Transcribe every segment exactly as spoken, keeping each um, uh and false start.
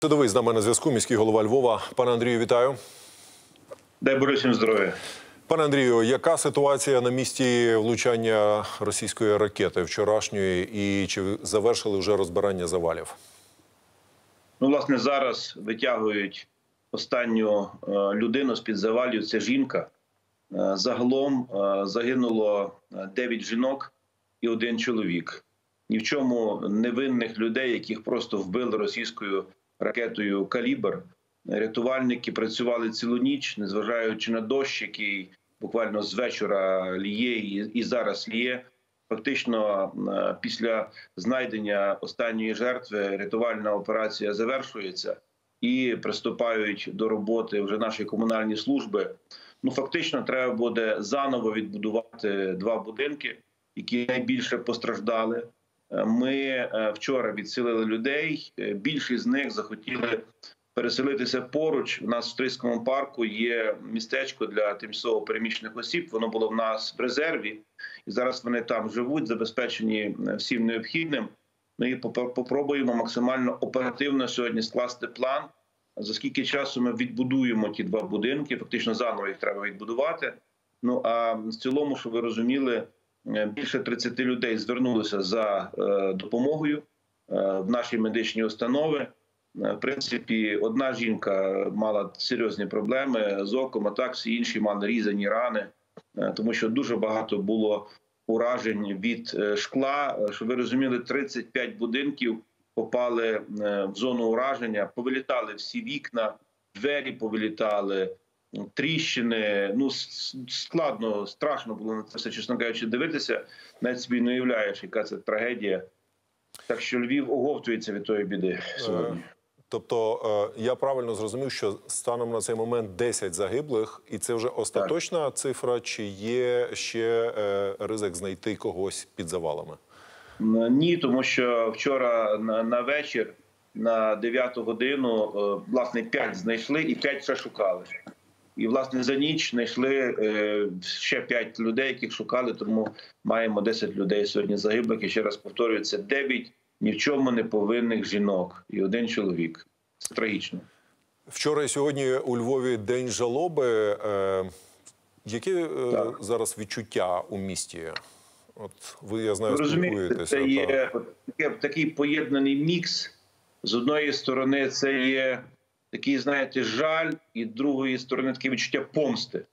Судовий з нами на зв'язку, міський голова Львова. Пане Андрію, вітаю. Дай Боже всім здоров'я. Пане Андрію, яка ситуація на місці влучання російської ракети вчорашньої і чи завершили вже розбирання завалів? Ну, власне, зараз витягують останню людину з-під завалів. Це жінка. Загалом загинуло дев'ять жінок і один чоловік. Ні в чому невинних людей, яких просто вбили російською ракетою «Калібр». Рятувальники працювали цілу ніч, незважаючи на дощ, який буквально з вечора ліє і зараз ліє. Фактично, після знайдення останньої жертви рятувальна операція завершується і приступають до роботи вже наші комунальні служби. Ну, фактично, треба буде заново відбудувати два будинки, які найбільше постраждали. Ми вчора відселили людей, більшість з них захотіли переселитися поруч. У нас в Стрийському парку є містечко для тимчасово переміщених осіб, воно було в нас в резерві, і зараз вони там живуть, забезпечені всім необхідним. Ми попробуємо максимально оперативно сьогодні скласти план, за скільки часу ми відбудуємо ті два будинки, фактично заново їх треба відбудувати. Ну а в цілому, щоб ви розуміли, більше тридцяти людей звернулися за допомогою в наші медичні установи. В принципі, одна жінка мала серйозні проблеми з оком, а так всі інші мали різані рани, тому що дуже багато було уражень від шкла. Щоб ви розуміли, тридцять п'ять будинків попали в зону ураження, повилітали всі вікна, двері повилітали, тріщини. Ну, складно, страшно було на це все, чесно кажучи, дивитися. Навіть собі не уявляєш, яка це трагедія. Так що Львів оговтується від тої біди сьогодні. Тобто, я правильно зрозумів, що станом на цей момент десять загиблих, і це вже остаточна так. цифра, чи є ще ризик знайти когось під завалами? Ні, тому що вчора на, на вечір, на дев'яту годину, власне, п'ять знайшли і п'ять ще шукали. І, власне, за ніч знайшли ще п'ять людей, яких шукали, тому маємо десять людей сьогодні загиблих. І ще раз повторюю, це дев'ять ні в чому не повинних жінок і один чоловік. Це трагічно. Вчора і сьогодні у Львові день жалоби. Е, які так. зараз відчуття у місті? От ви, я знаю, спілкуєтеся. Це є та... такий поєднаний мікс. З одної сторони це є такий, знаєте, жаль, і з другої сторони таке відчуття помсти.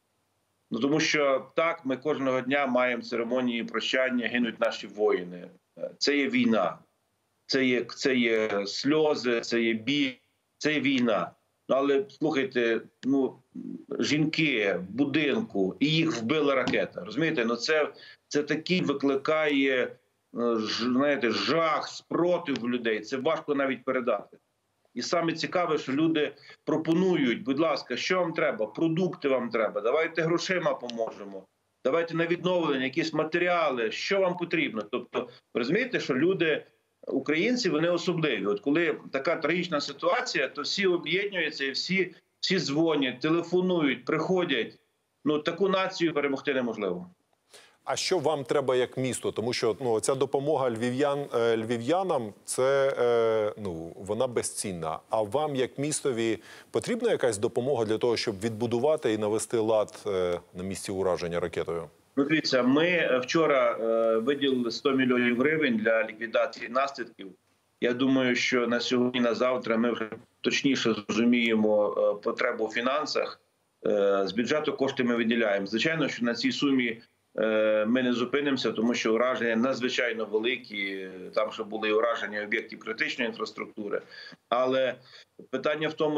Ну, тому що так, ми кожного дня маємо церемонії прощання, гинуть наші воїни. Це є війна, це є, це є сльози, це є біль, це є війна. Але, слухайте, ну, жінки в будинку, і їх вбила ракета. Розумієте? Ну, це, це такий викликає, знаєте, жах, спротив людей. Це важко навіть передати. І саме цікаве, що люди пропонують, будь ласка, що вам треба? Продукти вам треба, давайте грошима поможемо. Давайте на відновлення, якісь матеріали, що вам потрібно. Тобто, ви розумієте, що люди, українці, вони особливі. От коли така трагічна ситуація, то всі об'єднуються і всі, всі дзвонять, телефонують, приходять. Ну, таку націю перемогти неможливо. А що вам треба як місто? Тому що ну, ця допомога львів'ян, львів'янам, це, е, ну, вона безцінна. А вам як містові потрібна якась допомога для того, щоб відбудувати і навести лад е, на місці ураження ракетою? Ну, дивіться, ми вчора е, виділили сто мільйонів гривень для ліквідації наслідків. Я думаю, що на сьогодні, на завтра ми вже точніше зрозуміємо е, потребу у фінансах. Е, з бюджету кошти ми виділяємо. Звичайно, що на цій сумі ми не зупинимося, тому що ураження надзвичайно великі, там ще були ураження об'єктів критичної інфраструктури. Але питання в тому,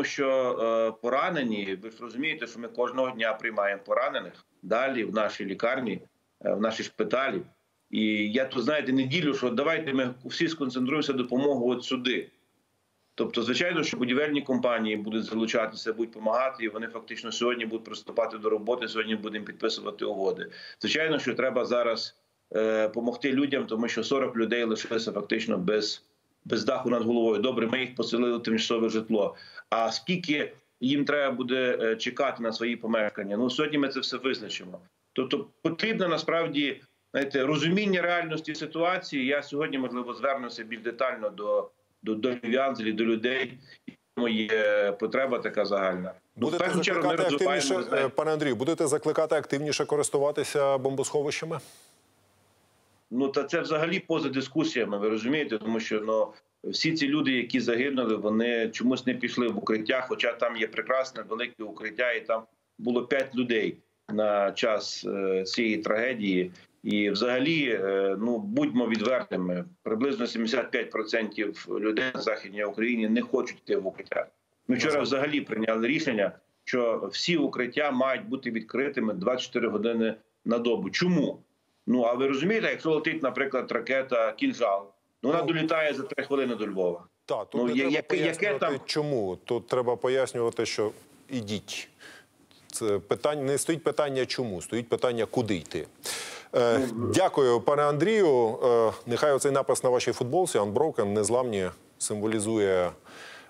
що поранені, ви ж розумієте, що ми кожного дня приймаємо поранених далі в нашій лікарні, в нашій шпиталі. І я тут, знаєте, не ділю, що давайте ми всі сконцентруємося допомогу от сюди. Тобто, звичайно, що будівельні компанії будуть залучатися, будуть допомагати, і вони фактично сьогодні будуть приступати до роботи, сьогодні будемо підписувати угоди. Звичайно, що треба зараз допомогти е, людям, тому що сорок людей лишилися фактично без, без даху над головою. Добре, ми їх поселили в тимчасове житло. А скільки їм треба буде чекати на свої помешкання? Ну, сьогодні ми це все визначимо. Тобто, потрібно насправді, знаєте, розуміння реальності ситуації. Я сьогодні, можливо, звернуся більш детально до До, до львів'ян, до людей, цьому є потреба така загальна. Ну, в Будете першу чергу ми закликати розвиваємо, активніше, ви знаєте, е, пане Андрію, будете закликати активніше користуватися бомбосховищами? Ну, та це взагалі поза дискусіями, ви розумієте, тому що ну, всі ці люди, які загинули, вони чомусь не пішли в укриття, хоча там є прекрасне велике укриття, і там було п'ять людей на час е, цієї трагедії. І взагалі, е, ну, будьмо відвертими, приблизно сімдесят п'ять відсотків людей на Західній Україні не хочуть йти в укриття. Ми вчора взагалі прийняли рішення, що всі укриття мають бути відкритими двадцять чотири години на добу. Чому? Ну, а ви розумієте, якщо летить, наприклад, ракета «Кінжал», ну, вона долітає за три хвилини до Львова. Так, тут Ну, не я- треба яке- яке пояснювати, там- чому. Тут треба пояснювати, що ідіть. Це питання, не стоїть питання чому, стоїть питання куди йти. Е, дякую, пане Андрію. Е, нехай оцей напис на вашій футболці «Unbroken», незламні, символізує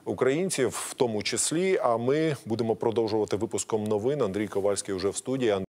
українців в тому числі. А ми будемо продовжувати випуском новин. Андрій Ковальський вже в студії.